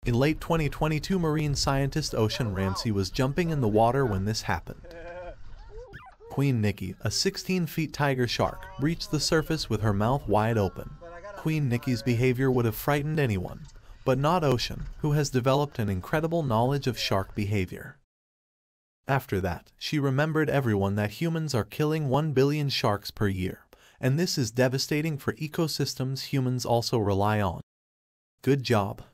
In late 2022, marine scientist Ocean Ramsey was jumping in the water when this happened. Queen Nikki, a 16-foot tiger shark, reached the surface with her mouth wide open. Queen Nikki's behavior would have frightened anyone, but not Ocean, who has developed an incredible knowledge of shark behavior. After that, she remembered everyone that humans are killing 1 billion sharks per year, and this is devastating for ecosystems humans also rely on. Good job.